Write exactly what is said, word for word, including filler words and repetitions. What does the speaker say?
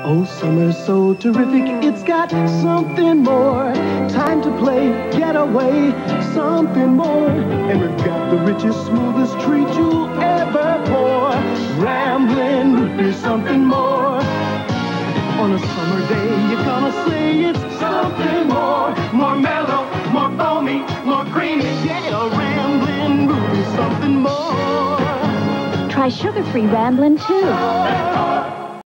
Oh, summer's so terrific, it's got something more. Time to play, get away, something more. And we've got the richest, smoothest treat you'll ever pour. Ramblin' would be something more. On a summer day, you're gonna say it's something more. More mellow, more foamy, more creamy. Yeah, Ramblin' would be something more. Try sugar-free Ramblin' too.